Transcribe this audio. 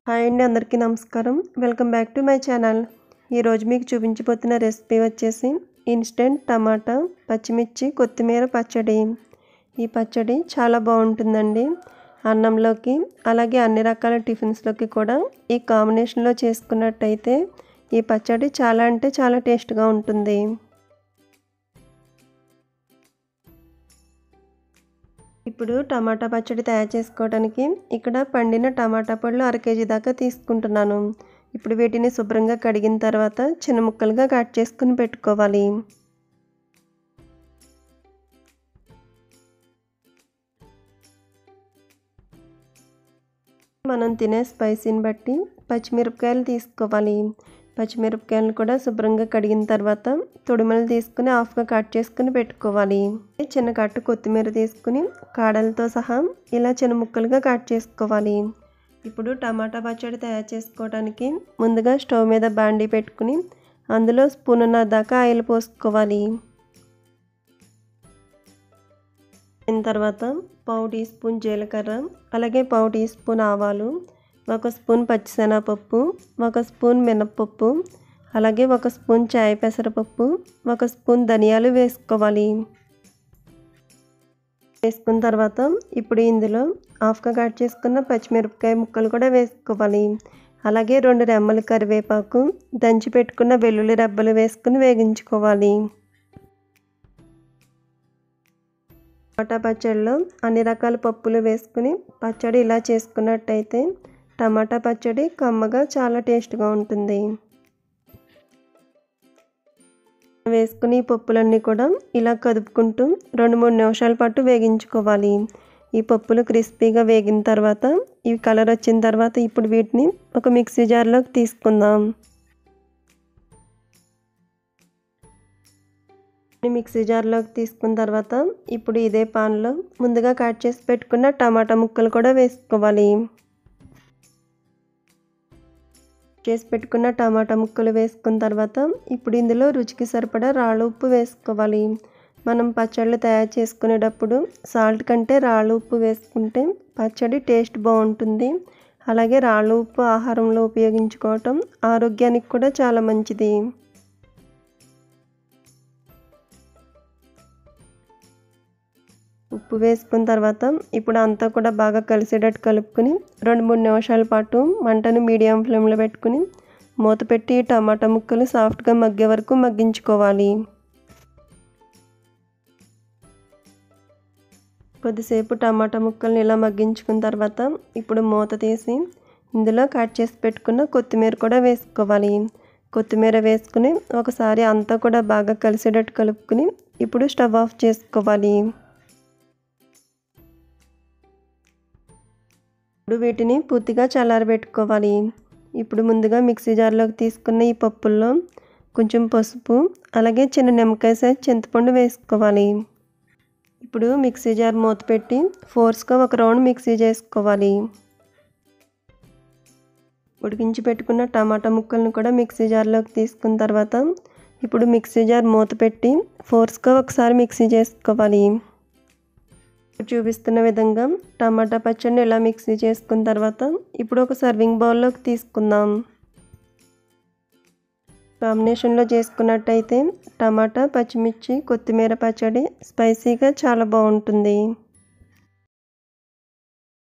Hi అండి, అందరికీ నమస్కారం. Welcome back to my channel. ఈరోజు మీకు చూపించబోతున్న రెసిపీ వచ్చేసి ఇన్స్టెంట్ టమాటా పచ్చిమిర్చి కొత్తిమీర పచ్చడి. ఈ పచ్చడి చాలా బాగుంటుందండి. అన్నంలోకి అలాగే అన్ని రకాల టిఫిన్స్లోకి కూడా ఈ కాంబినేషన్లో చేసుకున్నట్టయితే ఈ పచ్చడి చాలా అంటే చాలా టేస్ట్గా ఉంటుంది. ఇప్పుడు టమాటా పచ్చడి తయారు చేసుకోవడానికి ఇక్కడ పండిన టమాటా పళ్ళు 1/2 కేజీ దాకా తీసుకుంటున్నాను. ఇప్పుడు వీటిని శుభ్రంగా కడిగిన తర్వాత చిన్న ముక్కలుగా కట్ చేసుకుని పెట్టుకోవాలి. మనం తినే స్పైసీని బట్టి పచ్చిమిరపకాయలు తీసుకోవాలి. పచ్చిమిరపకాయలను కూడా శుభ్రంగా కడిగిన తర్వాత తొడిమలు తీసుకుని హాఫ్గా కట్ చేసుకుని పెట్టుకోవాలి. చిన్న కట్టు కొత్తిమీర తీసుకుని కాడలతో సహా ఇలా చిన్న ముక్కలుగా కట్ చేసుకోవాలి. ఇప్పుడు టమాటా పచ్చడి తయారు చేసుకోవడానికి ముందుగా స్టవ్ మీద బాండీ పెట్టుకుని అందులో స్పూనున్నర దాకా ఆయిల్ పోసుకోవాలి. దీని తర్వాత 1/2 టీ స్పూన్ జీలకర్ర, అలాగే 1/2 టీ స్పూన్ ఆవాలు, 1 స్పూన్ పచ్చిశనగపప్పు, 1 స్పూన్ మినప్పప్పు, అలాగే 1 స్పూన్ చాయ్ పెసరపప్పు, 1 స్పూన్ ధనియాలు వేసుకోవాలి. వేసుకున్న తర్వాత ఇప్పుడు ఇందులో హాఫ్గా కట్ చేసుకున్న పచ్చిమిరపకాయ ముక్కలు కూడా వేసుకోవాలి. అలాగే 2 రెమ్మల కరివేపాకు, దంచి పెట్టుకున్న వెల్లుల్లి రెబ్బలు వేసుకుని వేగించుకోవాలి. టమాటా పచ్చడిలో అన్ని రకాల పప్పులు వేసుకుని పచ్చడి ఇలా చేసుకున్నట్టయితే టమాటా పచ్చడి కమ్మగా చాలా టేస్ట్గా ఉంటుంది. వేసుకుని ఈ పప్పులన్నీ కూడా ఇలా కదుపుకుంటూ 2-3 నిమిషాల పాటు వేగించుకోవాలి. ఈ పప్పులు క్రిస్పీగా వేగిన తర్వాత ఇవి కలర్ వచ్చిన తర్వాత ఇప్పుడు వీటిని ఒక మిక్సీ జార్లోకి తీసుకుందాం. మిక్సీ జార్లోకి తీసుకున్న తర్వాత ఇప్పుడు ఇదే పాన్లో ముందుగా కట్ చేసి పెట్టుకున్న టమాటా ముక్కలు కూడా వేసుకోవాలి. చేసి పెట్టుకున్న టమాటా ముక్కలు వేసుకున్న తర్వాత ఇప్పుడు ఇందులో రుచికి సరిపడా రాళ్ళ ఉప్పు వేసుకోవాలి. మనం పచ్చళ్ళు తయారు చేసుకునేటప్పుడు సాల్ట్ కంటే రాళ్ళ ఉప్పు వేసుకుంటే పచ్చడి టేస్ట్ బాగుంటుంది. అలాగే రాళ్ళ ఉప్పు ఆహారంలో ఉపయోగించుకోవటం ఆరోగ్యానికి కూడా చాలా మంచిది. ఉప్పు వేసుకున్న తర్వాత ఇప్పుడు అంతా కూడా బాగా కలిసేటట్టు కలుపుకొని 2-3 నిమిషాల పాటు మంటను మీడియం ఫ్లేమ్లో పెట్టుకుని మూత పెట్టి టమాటా ముక్కలు సాఫ్ట్గా మగ్గే వరకు మగ్గించుకోవాలి. కొద్దిసేపు టమాటా ముక్కల్ని ఇలా మగ్గించుకున్న తర్వాత ఇప్పుడు మూత తీసి ఇందులో కట్ చేసి పెట్టుకున్న కొత్తిమీర కూడా వేసుకోవాలి. కొత్తిమీర వేసుకుని ఒకసారి అంతా కూడా బాగా కలిసేటట్టు కలుపుకొని ఇప్పుడు స్టవ్ ఆఫ్ చేసుకోవాలి. ఇప్పుడు వీటిని పూర్తిగా చల్లారబెట్టుకోవాలి. ఇప్పుడు ముందుగా మిక్సీ జార్లోకి తీసుకున్న ఈ పప్పుల్లో కొంచెం పసుపు, అలాగే చిన్న నిమ్మకాయ సైజ్ చింతపండు వేసుకోవాలి. ఇప్పుడు మిక్సీ జార్ మూత పెట్టి ఫోర్స్గా 1 రౌండ్ మిక్సీ చేసుకోవాలి. ఉడికించి పెట్టుకున్న టమాటా ముక్కలను కూడా మిక్సీ జార్లోకి తీసుకున్న తర్వాత ఇప్పుడు మిక్సీ జార్ మూత పెట్టి ఫోర్స్గా ఒకసారి మిక్సీ చేసుకోవాలి. చూపిస్తున్న విధంగా టమాటా పచ్చడిని ఇలా మిక్సీ చేసుకున్న తర్వాత ఇప్పుడు ఒక సర్వింగ్ బౌల్లోకి తీసుకుందాం. కాంబినేషన్లో చేసుకున్నట్టయితే టమాటా పచ్చిమిర్చి కొత్తిమీర పచ్చడి స్పైసీగా చాలా బాగుంటుంది.